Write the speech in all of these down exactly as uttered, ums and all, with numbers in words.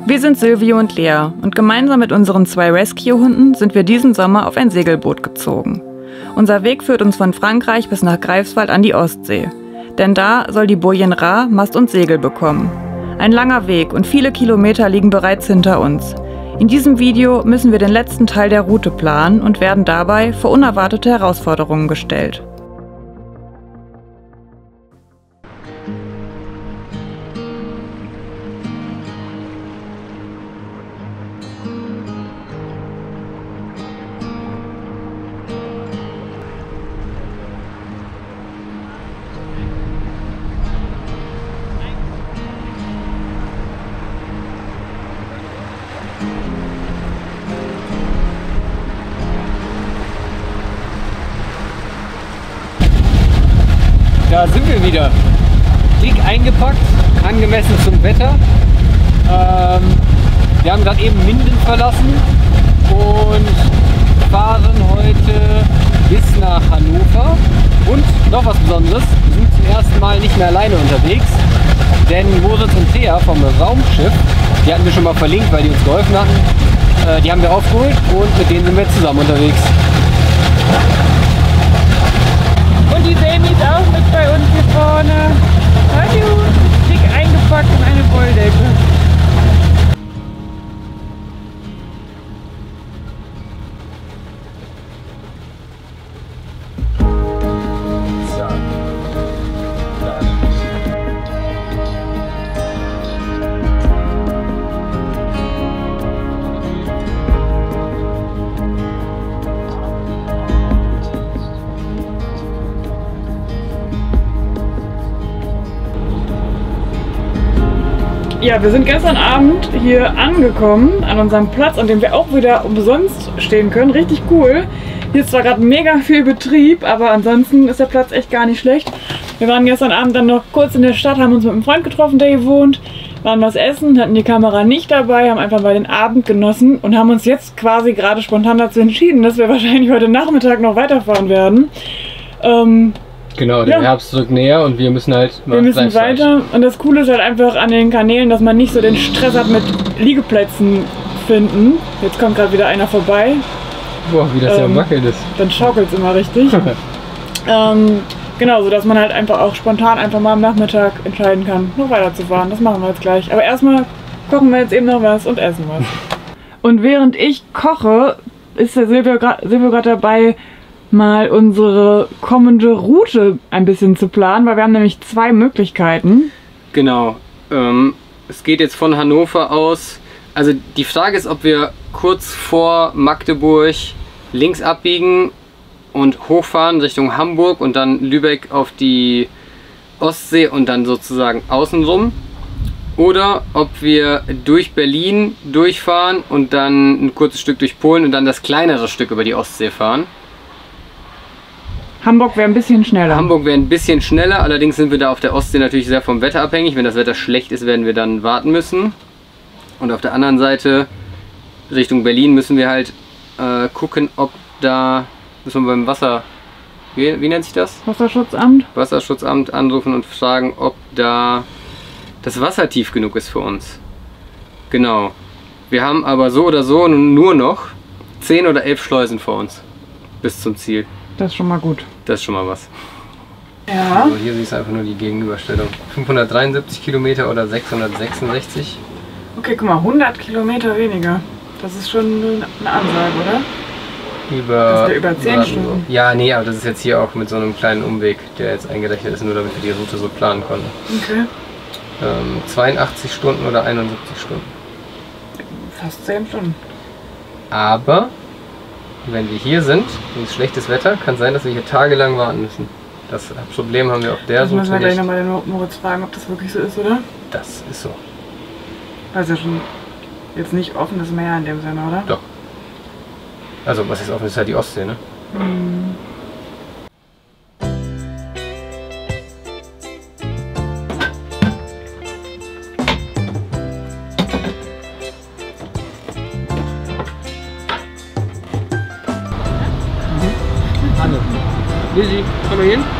Wir sind Silvio und Lea und gemeinsam mit unseren zwei Rescue-Hunden sind wir diesen Sommer auf ein Segelboot gezogen. Unser Weg führt uns von Frankreich bis nach Greifswald an die Ostsee. Denn da soll die Bojen Ra Mast und Segel bekommen. Ein langer Weg und viele Kilometer liegen bereits hinter uns. In diesem Video müssen wir den letzten Teil der Route planen und werden dabei vor unerwartete Herausforderungen gestellt. Da sind wir wieder. Dick eingepackt, angemessen zum Wetter. Ähm, wir haben gerade eben Minden verlassen und fahren heute bis nach Hannover. Und noch was Besonderes, wir sind zum ersten Mal nicht mehr alleine unterwegs. Denn Moritz und Thea vom Raumschiff, die hatten wir schon mal verlinkt, weil die uns geholfen hatten. Äh, die haben wir aufgeholt und mit denen sind wir zusammen unterwegs. Und die Demi ist auch mit bei uns hier vorne. Hallo, dick eingepackt in eine Wolldecke. Ja, wir sind gestern Abend hier angekommen an unserem Platz, an dem wir auch wieder umsonst stehen können. Richtig cool. Hier ist zwar gerade mega viel Betrieb, aber ansonsten ist der Platz echt gar nicht schlecht. Wir waren gestern Abend dann noch kurz in der Stadt, haben uns mit einem Freund getroffen, der hier wohnt, waren was essen, hatten die Kamera nicht dabei, haben einfach mal den Abend genossen und haben uns jetzt quasi gerade spontan dazu entschieden, dass wir wahrscheinlich heute Nachmittag noch weiterfahren werden. Ähm, Genau, der ja. Herbst rückt näher und wir müssen halt Wir müssen weiter und das Coole ist halt einfach an den Kanälen, dass man nicht so den Stress hat mit Liegeplätzen finden. Jetzt kommt gerade wieder einer vorbei. Boah, wie das ähm, ja am Wackeln ist. Dann schaukelt es immer richtig. ähm, genau, so dass man halt einfach auch spontan einfach mal am Nachmittag entscheiden kann, noch weiterzufahren. Das machen wir jetzt gleich. Aber erstmal kochen wir jetzt eben noch was und essen was. Und während ich koche, ist der Silvio gerade dabei, mal unsere kommende Route ein bisschen zu planen, weil wir haben nämlich zwei Möglichkeiten. Genau, ähm, es geht jetzt von Hannover aus, also die Frage ist, ob wir kurz vor Magdeburg links abbiegen und hochfahren Richtung Hamburg und dann Lübeck auf die Ostsee und dann sozusagen außenrum, oder ob wir durch Berlin durchfahren und dann ein kurzes Stück durch Polen und dann das kleinere Stück über die Ostsee fahren. Hamburg wäre ein bisschen schneller. Hamburg wäre ein bisschen schneller, allerdings sind wir da auf der Ostsee natürlich sehr vom Wetter abhängig. Wenn das Wetter schlecht ist, werden wir dann warten müssen. Und auf der anderen Seite, Richtung Berlin, müssen wir halt äh, gucken, ob da, müssen wir beim Wasser, wie, wie nennt sich das? Wasserschutzamt. Wasserschutzamt anrufen und fragen, ob da das Wasser tief genug ist für uns. Genau. Wir haben aber so oder so nur noch zehn oder elf Schleusen vor uns bis zum Ziel. Das ist schon mal gut. Das ist schon mal was. Ja. Also hier siehst du einfach nur die Gegenüberstellung. fünfhundertdreiundsiebzig Kilometer oder sechshundertsechsundsechzig. Okay, guck mal, hundert Kilometer weniger. Das ist schon eine Ansage, oder? Über, das ist ja über zehn Stunden. Ja, nee, aber das ist jetzt hier auch mit so einem kleinen Umweg, der jetzt eingerechnet ist, nur damit wir die Route so planen konnten. Okay. Ähm, zweiundachtzig Stunden oder einundsiebzig Stunden. Fast zehn Stunden. Aber wenn wir hier sind, und es ist schlechtes Wetter, kann sein, dass wir hier tagelang warten müssen. Das Problem haben wir auf der Route nicht. Müssen wir gleich nochmal den Moritz fragen, ob das wirklich so ist, oder? Das ist so. Das ist ja schon jetzt nicht offenes Meer in dem Sinne, oder? Doch. Also was ist offen, ist halt die Ostsee, ne? Hm. Anne. Lizzie, komm mal hin.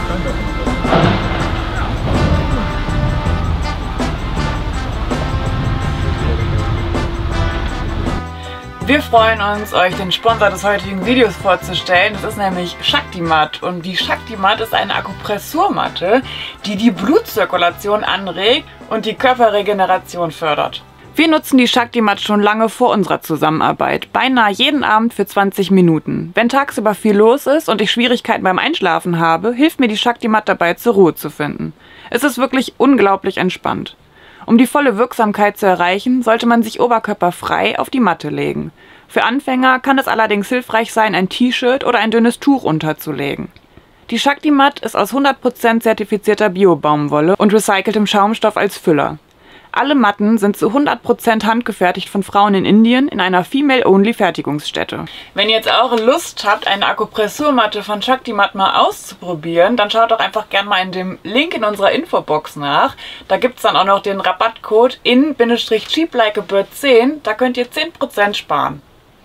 Wir freuen uns, euch den Sponsor des heutigen Videos vorzustellen. Das ist nämlich Shaktimat. Und die Shaktimat ist eine Akupressurmatte, die die Blutzirkulation anregt und die Körperregeneration fördert. Wir nutzen die Shaktimat schon lange vor unserer Zusammenarbeit, beinahe jeden Abend für zwanzig Minuten. Wenn tagsüber viel los ist und ich Schwierigkeiten beim Einschlafen habe, hilft mir die Shaktimat dabei, zur Ruhe zu finden. Es ist wirklich unglaublich entspannt. Um die volle Wirksamkeit zu erreichen, sollte man sich oberkörperfrei auf die Matte legen. Für Anfänger kann es allerdings hilfreich sein, ein T-Shirt oder ein dünnes Tuch unterzulegen. Die Shaktimat ist aus hundert Prozent zertifizierter Bio-Baumwolle und recyceltem Schaumstoff als Füller. Alle Matten sind zu hundert Prozent handgefertigt von Frauen in Indien in einer Female-Only-Fertigungsstätte. Wenn ihr jetzt auch Lust habt, eine Akupressurmatte von Shaktimat mal auszuprobieren, dann schaut doch einfach gerne mal in dem Link in unserer Infobox nach. Da gibt es dann auch noch den Rabattcode in cheap like a bird zehn. Da könnt ihr zehn Prozent sparen.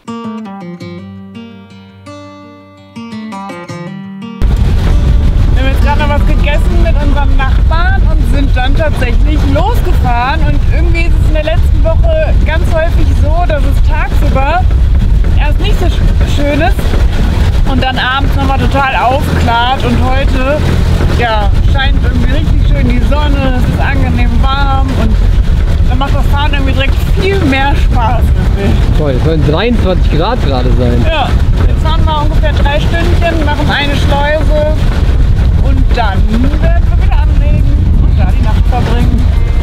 Wir haben jetzt gerade noch was gegessen mit unseren Nachbarn und sind dann tatsächlich losgefahren. Und irgendwie ist es in der letzten Woche ganz häufig so, dass es tagsüber erst nicht so schön ist und dann abends nochmal total aufklart. Und heute, ja, scheint irgendwie richtig schön die Sonne, es ist angenehm warm und dann macht das Fahren irgendwie direkt viel mehr Spaß. Toll, es sollen dreiundzwanzig Grad gerade sein. Ja, jetzt fahren wir ungefähr drei Stündchen, machen eine Schleuse. Und dann werden wir wieder anlegen und da die Nacht verbringen.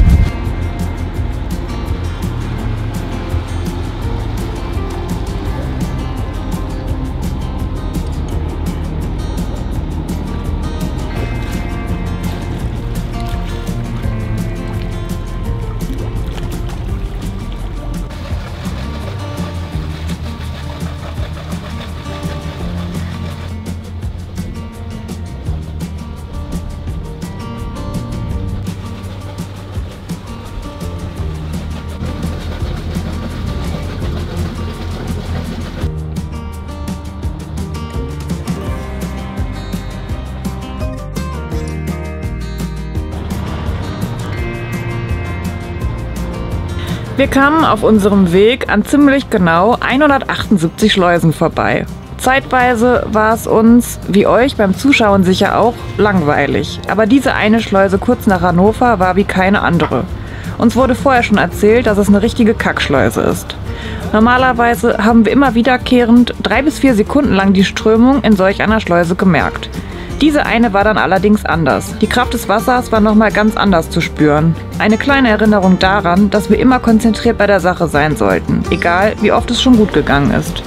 Wir kamen auf unserem Weg an ziemlich genau hundertachtundsiebzig Schleusen vorbei. Zeitweise war es uns, wie euch beim Zuschauen sicher auch, langweilig. Aber diese eine Schleuse kurz nach Hannover war wie keine andere. Uns wurde vorher schon erzählt, dass es eine richtige Kackschleuse ist. Normalerweise haben wir immer wiederkehrend drei bis vier Sekunden lang die Strömung in solch einer Schleuse gemerkt. Diese eine war dann allerdings anders. Die Kraft des Wassers war nochmal ganz anders zu spüren. Eine kleine Erinnerung daran, dass wir immer konzentriert bei der Sache sein sollten, egal wie oft es schon gut gegangen ist.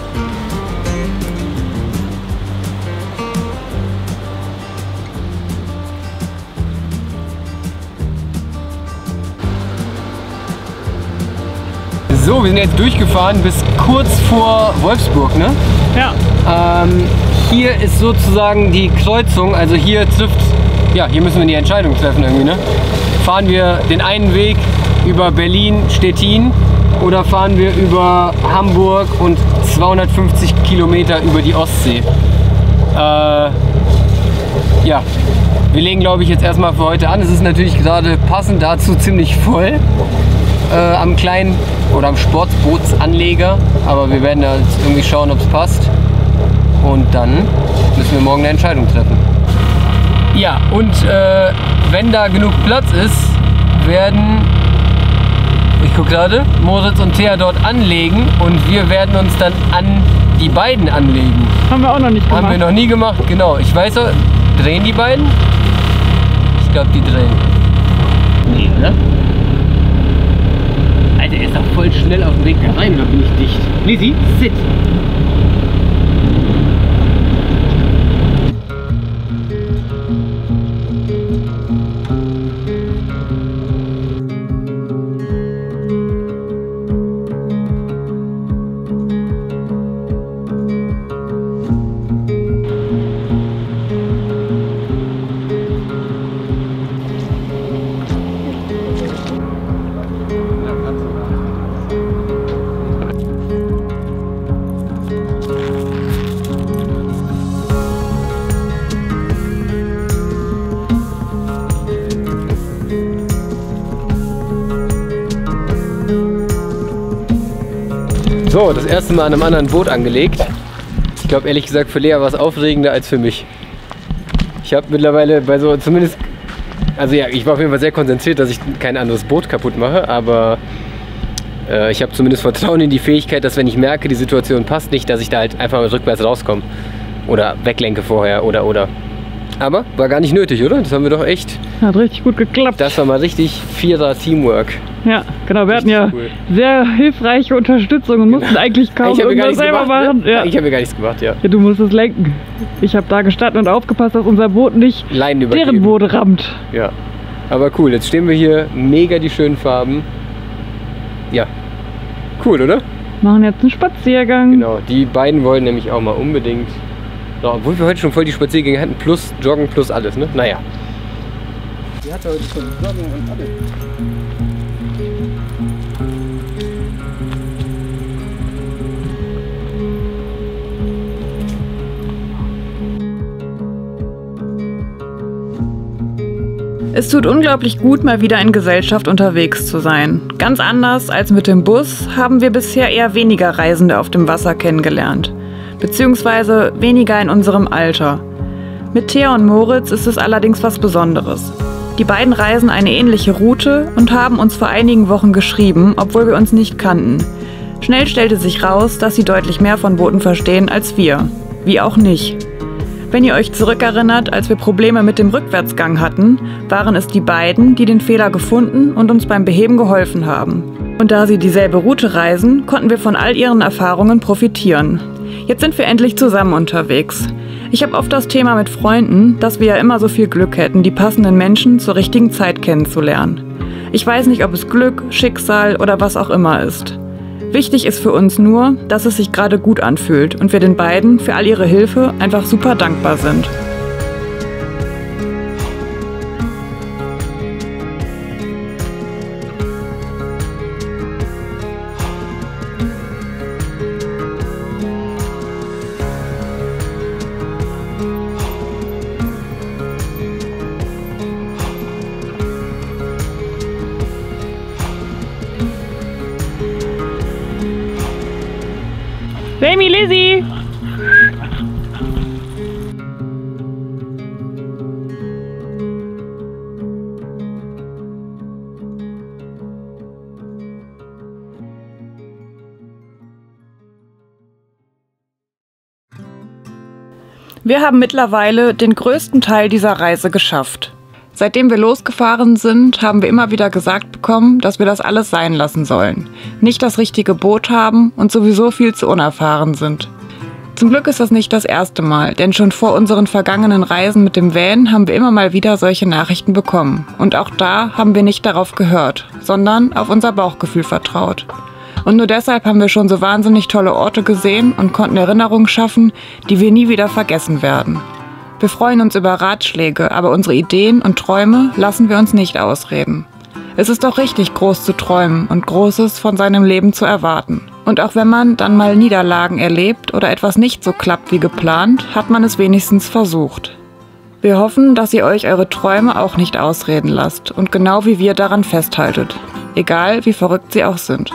So, wir sind jetzt durchgefahren bis kurz vor Wolfsburg, ne? Ja. Ähm, hier ist sozusagen die Kreuzung, also hier trifft, ja, hier müssen wir die Entscheidung treffen irgendwie, ne? Fahren wir den einen Weg über Berlin-Stettin oder fahren wir über Hamburg und zweihundertfünfzig Kilometer über die Ostsee? Äh, ja, wir legen, glaube ich, jetzt erstmal für heute an. Es ist natürlich gerade passend dazu ziemlich voll äh, am kleinen oder am Sportbootsanleger, aber wir werden da jetzt irgendwie schauen, ob es passt. Und dann müssen wir morgen eine Entscheidung treffen. Ja, und äh, wenn da genug Platz ist, werden, ich gucke gerade, Moritz und Thea dort anlegen und wir werden uns dann an die beiden anlegen. Haben wir auch noch nicht gemacht. Haben wir noch nie gemacht, genau. Ich weiß auch, drehen die beiden? Ich glaube, die drehen. Nee, oder? Alter, er ist doch voll schnell auf dem Weg da rein, oder bin ich dicht? Lizzie, sit! So, das erste Mal an einem anderen Boot angelegt. Ich glaube ehrlich gesagt, für Lea war es aufregender als für mich. Ich habe mittlerweile bei so zumindest, also ja, ich war auf jeden Fall sehr konzentriert, dass ich kein anderes Boot kaputt mache, aber äh, ich habe zumindest Vertrauen in die Fähigkeit, dass wenn ich merke, die Situation passt nicht, dass ich da halt einfach rückwärts rauskomme oder weglenke vorher oder oder. Aber war gar nicht nötig, oder? Das haben wir doch echt... Hat richtig gut geklappt. Das war mal richtig vierer Teamwork. Ja, genau. Wir hatten ja cool. sehr hilfreiche Unterstützung und mussten genau. eigentlich kaum irgendwas selber gemacht, machen. Ne? Ja. Ich habe mir gar nichts gemacht, ja. ja. Du musstest lenken. Ich habe da gestanden und aufgepasst, dass unser Boot nicht deren Boot rammt. Ja, aber cool. Jetzt stehen wir hier. Mega die schönen Farben. Ja, cool, oder? Machen jetzt einen Spaziergang. Genau, die beiden wollen nämlich auch mal unbedingt... Obwohl wir heute schon voll die Spaziergänge hatten, plus Joggen, plus alles, ne? Naja. Die hatte heute schon Joggen und alles. Es tut unglaublich gut, mal wieder in Gesellschaft unterwegs zu sein. Ganz anders als mit dem Bus haben wir bisher eher weniger Reisende auf dem Wasser kennengelernt. Beziehungsweise weniger in unserem Alter. Mit Thea und Moritz ist es allerdings was Besonderes. Die beiden reisen eine ähnliche Route und haben uns vor einigen Wochen geschrieben, obwohl wir uns nicht kannten. Schnell stellte sich raus, dass sie deutlich mehr von Booten verstehen als wir. Wie auch nicht. Wenn ihr euch zurückerinnert, als wir Probleme mit dem Rückwärtsgang hatten, waren es die beiden, die den Fehler gefunden und uns beim Beheben geholfen haben. Und da sie dieselbe Route reisen, konnten wir von all ihren Erfahrungen profitieren. Jetzt sind wir endlich zusammen unterwegs. Ich habe oft das Thema mit Freunden, dass wir ja immer so viel Glück hätten, die passenden Menschen zur richtigen Zeit kennenzulernen. Ich weiß nicht, ob es Glück, Schicksal oder was auch immer ist. Wichtig ist für uns nur, dass es sich gerade gut anfühlt und wir den beiden für all ihre Hilfe einfach super dankbar sind. Jamie, Lizzie! Wir haben mittlerweile den größten Teil dieser Reise geschafft. Seitdem wir losgefahren sind, haben wir immer wieder gesagt bekommen, dass wir das alles sein lassen sollen. Nicht das richtige Boot haben und sowieso viel zu unerfahren sind. Zum Glück ist das nicht das erste Mal, denn schon vor unseren vergangenen Reisen mit dem Van haben wir immer mal wieder solche Nachrichten bekommen. Und auch da haben wir nicht darauf gehört, sondern auf unser Bauchgefühl vertraut. Und nur deshalb haben wir schon so wahnsinnig tolle Orte gesehen und konnten Erinnerungen schaffen, die wir nie wieder vergessen werden. Wir freuen uns über Ratschläge, aber unsere Ideen und Träume lassen wir uns nicht ausreden. Es ist doch richtig, groß zu träumen und Großes von seinem Leben zu erwarten. Und auch wenn man dann mal Niederlagen erlebt oder etwas nicht so klappt wie geplant, hat man es wenigstens versucht. Wir hoffen, dass ihr euch eure Träume auch nicht ausreden lasst und genau wie wir daran festhaltet. Egal wie verrückt sie auch sind.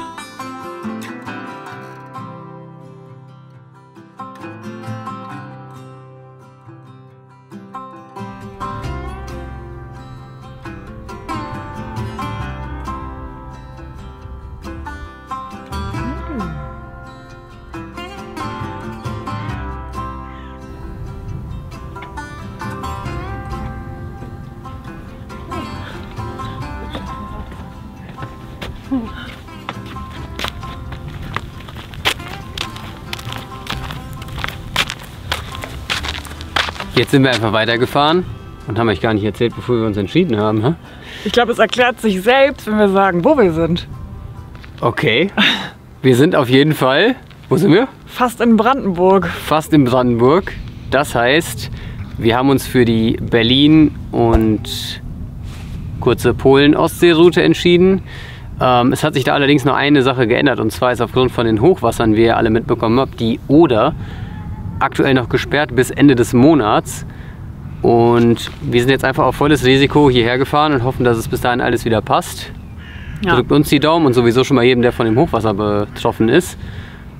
Jetzt sind wir einfach weitergefahren und haben euch gar nicht erzählt, bevor wir uns entschieden haben. Hä? Ich glaube, es erklärt sich selbst, wenn wir sagen, wo wir sind. Okay, wir sind auf jeden Fall, wo sind wir? Fast in Brandenburg. Fast in Brandenburg. Das heißt, wir haben uns für die Berlin- und kurze Polen-Ostsee-Route entschieden. Ähm, es hat sich da allerdings noch eine Sache geändert, und zwar ist aufgrund von den Hochwassern, wie ihr alle mitbekommen habt, die Oder aktuell noch gesperrt bis Ende des Monats. Und wir sind jetzt einfach auf volles Risiko hierher gefahren und hoffen, dass es bis dahin alles wieder passt. Ja. Drückt uns die Daumen und sowieso schon mal jedem, der von dem Hochwasser betroffen ist.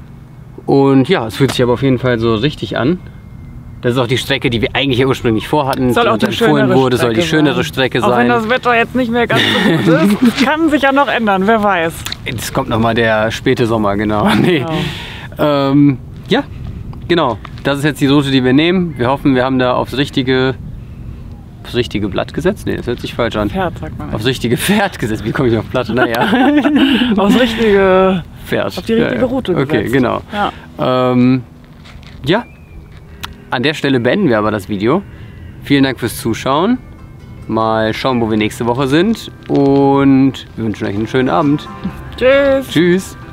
Und ja, es fühlt sich aber auf jeden Fall so richtig an. Das ist auch die Strecke, die wir eigentlich ja ursprünglich vorhatten. Soll auch die schönere wurde, Strecke soll die schönere sein. Strecke Auch sein. wenn das Wetter jetzt nicht mehr ganz so gut ist. Das kann sich ja noch ändern, wer weiß. Jetzt kommt nochmal der späte Sommer, genau. Nee. Genau. Ähm, ja, genau. Das ist jetzt die Route, die wir nehmen. Wir hoffen, wir haben da aufs richtige, aufs richtige Blatt gesetzt. Nee, das hört sich falsch an. Pferd, sagt man. Aufs richtige Pferd gesetzt. Wie komme ich auf Blatt? Naja. Aufs richtige Pferd. Auf die richtige ja, ja. Route gesetzt. Okay, genau. Ja. Ähm, ja. An der Stelle beenden wir aber das Video. Vielen Dank fürs Zuschauen. Mal schauen, wo wir nächste Woche sind. Und wir wünschen euch einen schönen Abend. Tschüss. Tschüss.